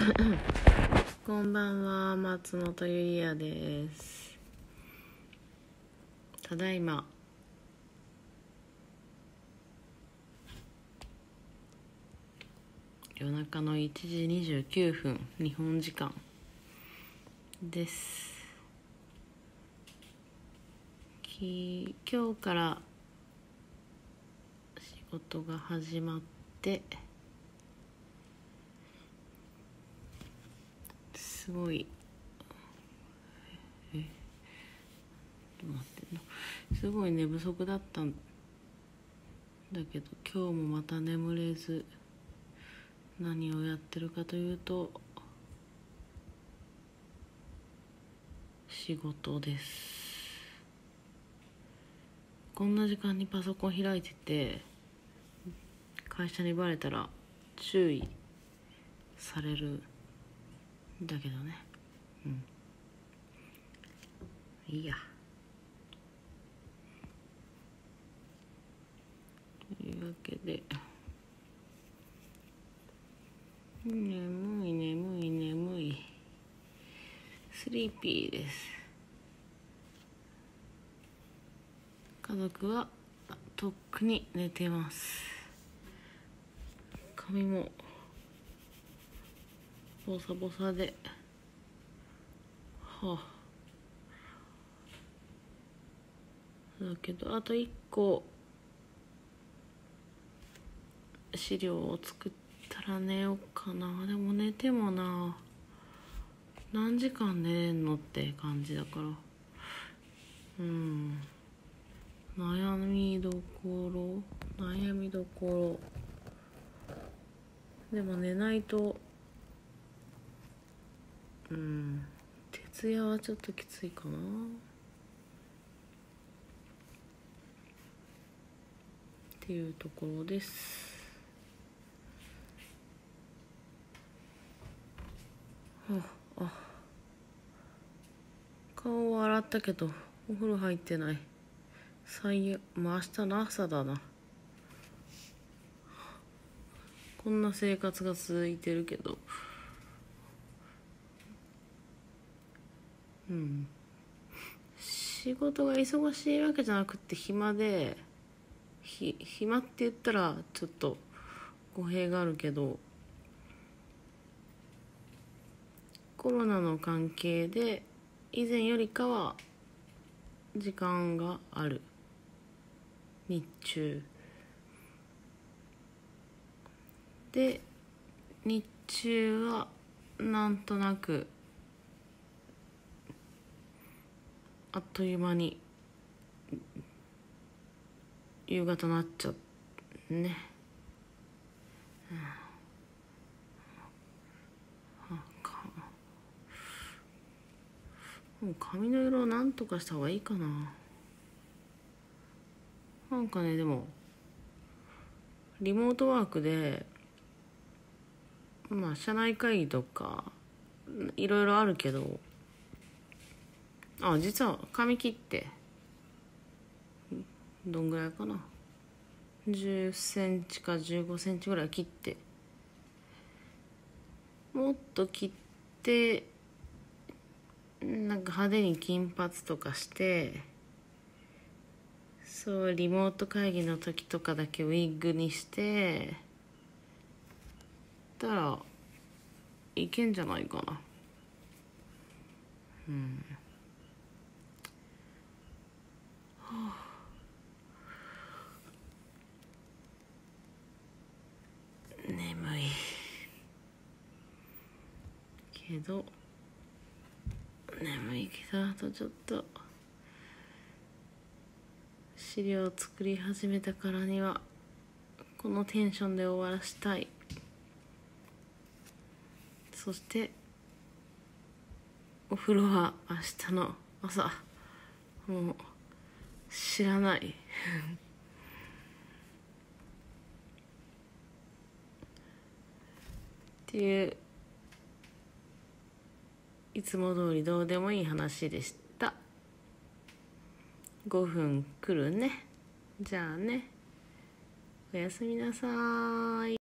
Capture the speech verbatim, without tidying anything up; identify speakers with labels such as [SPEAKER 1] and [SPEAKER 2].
[SPEAKER 1] こんばんは、松本ゆりやです。ただいま夜中のいちじにじゅうきゅうふん、日本時間です。き今日から仕事が始まってすごいえどうなってんのすごい寝不足だったんだけど、今日もまた眠れず、何をやってるかというと仕事です。こんな時間にパソコン開いてて会社にバレたら注意されるんだけどね。うんいいや。というわけで、眠い眠い眠いスリーピーです。家族はとっくに寝てます。髪もボサボサで、はあ、だけどあといっこ資料を作ったら寝ようかな。でも寝てもな、何時間寝れんのって感じだから、うん悩みどころ悩みどころでも寝ないと、うん徹夜はちょっときついかなっていうところです。ああ顔は洗ったけどお風呂入ってない。最悪。まあ明日の朝だな。こんな生活が続いてるけど、うん仕事が忙しいわけじゃなくて暇で、ひ暇って言ったらちょっと語弊があるけど、コロナの関係で以前よりかは時間がある。日中で、日中はなんとなくあっという間に夕方になっちゃうね、うん、もう髪の色をなんとかした方がいいかな。なんかね、でもリモートワークでまあ社内会議とかいろいろあるけど、あ実は髪切ってどんぐらいかな、じゅっセンチかじゅうごセンチぐらい切って、もっと切ってなんか派手に金髪とかして、そうリモート会議の時とかだけウィッグにしてたらいけんじゃないかな。うんはあ、眠いけど眠いけどあとちょっと資料を作り始めたからにはこのテンションで終わらしたい。そしてお風呂は明日の朝、もう知らないっていう、いつも通りどうでもいい話でした。ごふん来るね。じゃあね、おやすみなさい。